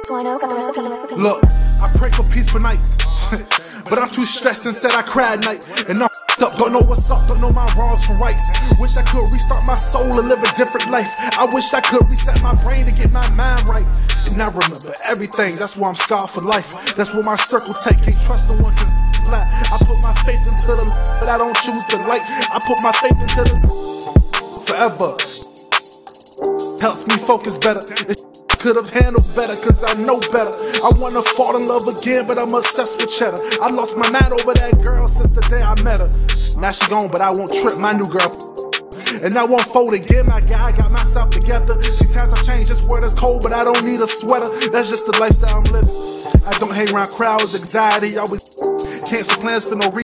Look, I pray for peaceful nights, but I'm too stressed and said I cried night. And I'm up, don't know what's up, don't know my wrongs from rights. Wish I could restart my soul and live a different life. I wish I could reset my brain to get my mind right. And I remember everything, that's why I'm scarred for life. That's what my circle take, can't trust no one cause flat. I put my faith into the but I don't choose the light. I put my faith into the forever. Helps me focus better. Could have handled better, cause I know better. I wanna fall in love again, but I'm obsessed with cheddar. I lost my mind over that girl since the day I met her. Now she gone, but I won't trip my new girl. And I won't fold again, my guy, I got myself together. See, times have changed, this world is cold, but I don't need a sweater. That's just the lifestyle I'm living. I don't hang around crowds, anxiety, always cancel plans for no reason.